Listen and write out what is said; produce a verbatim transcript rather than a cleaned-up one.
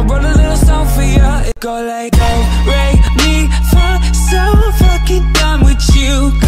wrote a little song for you. It go like, oh, Ray, me, fa, so fucking done with you.